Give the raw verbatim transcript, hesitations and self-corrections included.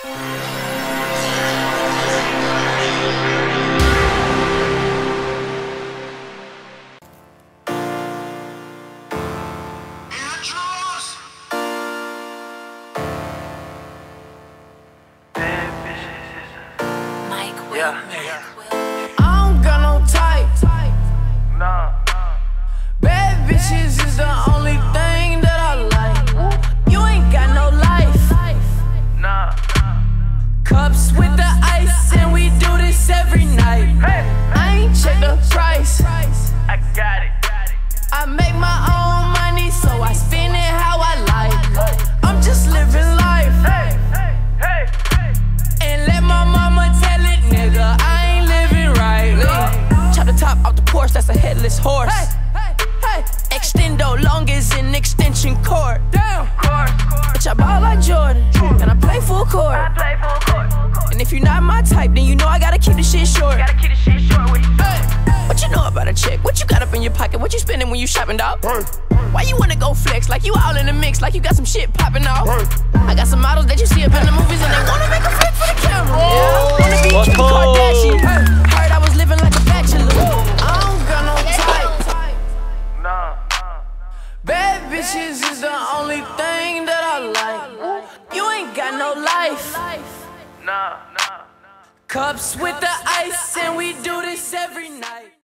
Yeah. I don't got no type. Nah. Bad bitches is the only thing that I like. You ain't got no life. Nah. Cups with the ice, and we do this every night. Hey. I ain't check the price. I got it. I make my own money, so I spend it how I like. I'm just living life. Hey, hey, hey, hey. And let my mama tell it, nigga, I ain't living right. Chop the top off the Porsche, that's a headless horse. Hey, hey, hey. Extendo long as an extension cord. Damn. Course, course. Bitch, I ball like Jordan, and I play full court. I play full court. And if you're not my type, then you know I gotta keep the shit short. Gotta keep the shit short with you. What you know about a chick? What you got up in your pocket? What you spending when you shopping, dog? Why you wanna go flex like you all in the mix, like you got some shit popping off? I got some models that you see up in the movies and they wanna make a flick for the camera. Yeah, wanna be Kim Kardashian. Heard I was living like a bachelor. I don't got no type. Nah. Bad bitches is the only thing that I like. You ain't got no life. Nah. Nah. Cups with the ice, and we do this every night.